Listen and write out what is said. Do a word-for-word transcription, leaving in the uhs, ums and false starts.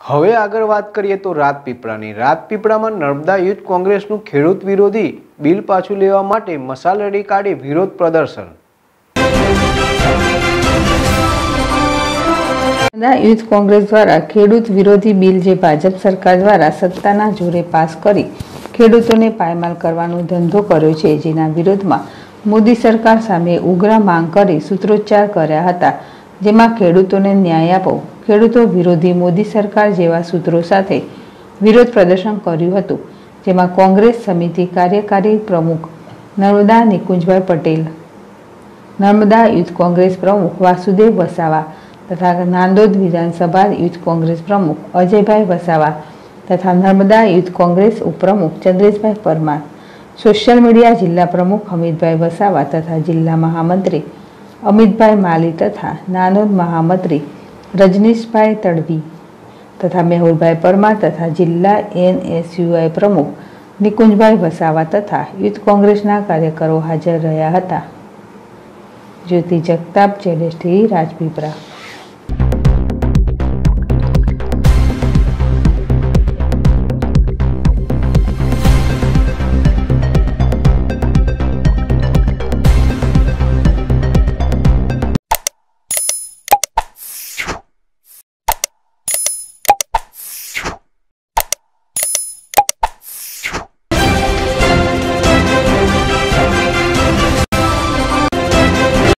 હવે આગળ વાત કરીએ તો રાજપીપળાની રાજપીપળામાં નર્મદા યુથ કોંગ્રેસનું ખેડૂત વિરોધી બિલ પાછું લેવા માટે મશાલ રેલી કાઢી વિરોધ પ્રદર્શન। નર્મદા યુથ કોંગ્રેસ દ્વારા ખેડૂત વિરોધી બિલ જે ભાજપ સરકાર દ્વારા સત્તાના જોરે પાસ કરી ખેડૂતોને પાયમાલ કરવાનો ધંધો કર્યો છે, જેના વિરોધમાં મોદી સરકાર સામે ઉગ્ર માંગ કરી સૂત્રોચ્ચાર કર્યા હતા, જેમાં ખેડૂતોને ન્યાય આપો, ખેડૂતો વિરોધી મોદી સરકાર જેવા સૂત્રો સાથે વિરોધ પ્રદર્શન કર્યું હતું, જેમાં કોંગ્રેસ સમિતિ કાર્યકારી પ્રમુખ નર્મદા નિકુંજભાઈ પટેલ, નર્મદા યુથ કોંગ્રેસ પ્રમુખ વાસુદેવ વસાવા તથા નાંદોદ વિધાનસભા યુથ કોંગ્રેસ પ્રમુખ અજયભાઈ વસાવા તથા નર્મદા યુથ કોંગ્રેસ ઉપપ્રમુખ ચંદ્રેશભાઈ પરમાર, સોશિયલ મીડિયા જિલ્લા પ્રમુખ અમિતભાઈ વસાવા તથા જિલ્લા મહામંત્રી અમિતભાઈ માલી તથા નાનોદ મહામંત્રી રજનીશભાઈ તડવી તથા મેહુલભાઈ પરમાર તથા જિલ્લા એન એસ યુ આઈ પ્રમુખ નિકુંજભાઈ વસાવા તથા યુથ કોંગ્રેસના કાર્યકરો હાજર રહ્યા હતા। જ્યોતિ જગતાપ, જેડેશ ટીવી, રાજપીપળા।